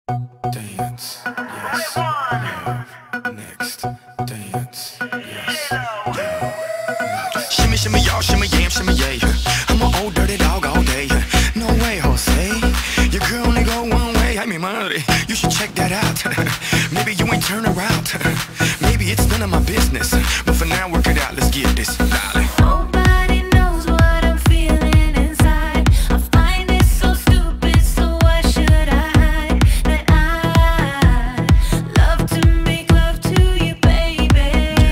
Dance, yes, love, next. Dance, yes, love. Shimmy, shimmy, y'all, shimmy, yam, shimmy, yay. I'm an old dirty dog all day. No way, Jose. Your girl only go one way. I mean, money. You should check that out. Maybe you ain't turn around. Maybe it's none of my business. But for now, work it out. Let's get this, darling. Nobody knows what I'm feeling inside. I find it so stupid, so why should I hide that I love to make love to you, baby?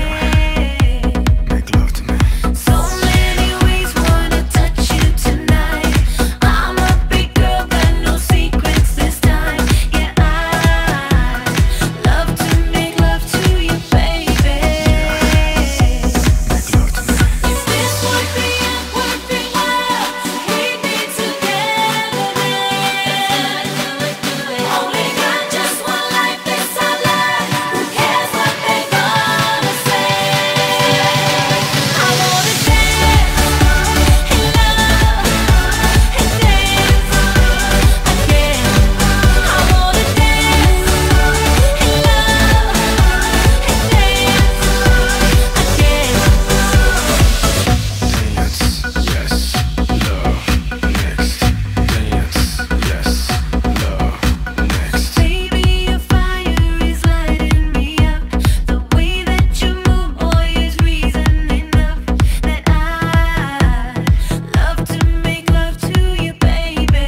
Make love to me. So many ways wanna touch you tonight. I'm a big girl, got no secrets this time. Yeah, I love to make love to you, baby. Make love to me. If this would be a perfect world, we'd be together then. Only got just one life, this our life. Who cares what they gonna say? I wanna dance and love and dance again. I wanna dance and love and dance again. Dance, yes, love, next. Dance, yes, love, next. Baby, your fire is lighting me up. The way that you move, boy, is reason enough that I love to make love to you, baby.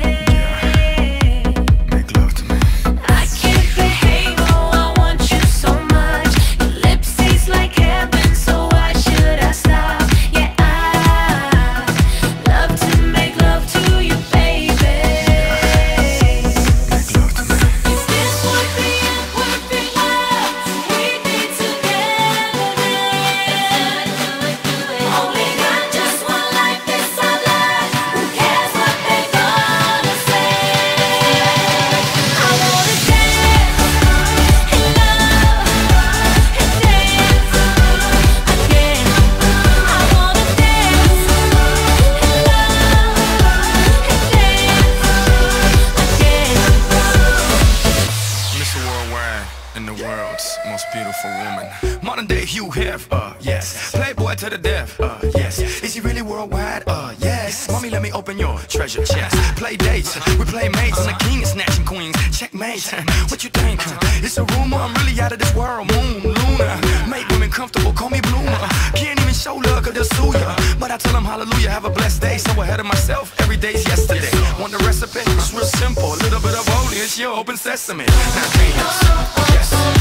Make love to me. I can't behave, oh, I want you so much. Your lips taste like heaven, so why should I stop? Yeah, I love to make love to you, baby. Make love to me. If this would be a perfect world, we'd be together then. Only got just one life, this our life. Who cares what they gonna say? I wanna dance and love and dance again. I wanna dance and dance again. Mr. Worldwide and the world's most beautiful woman. Modern day Hugh Hef, yes. Playboy to the death, yes. Is he really worldwide? Yes. Mommy, let me open your treasure chest. Play dates, we play mates, and the king is snatching queens. Checkmate, what you think? It's a rumor, I'm really out of this world. Moon, Luna, make women comfortable, call me Bloomer. Can't even show love, cause they'll sue ya. But I tell them hallelujah, have a blessed day. So ahead of myself, every day's yesterday. Want the recipe? It's real simple, a little bit of holy, it's your open sesame. Now dance, yes.